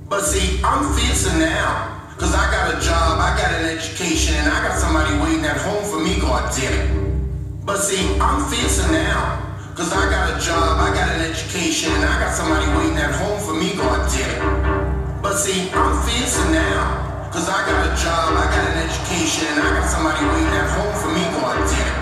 But see, I'm fiercer now. Cause I got a job, I got an education, and I got somebody waiting at home for me, goddammit. But see, I'm fiercer now. Cause I got a job, I got an education, and I got somebody waiting at home for me, goddammit. But see, I'm fiercer now. Cause I got a job, I got an education, and I got somebody waiting at home for me, goddammit.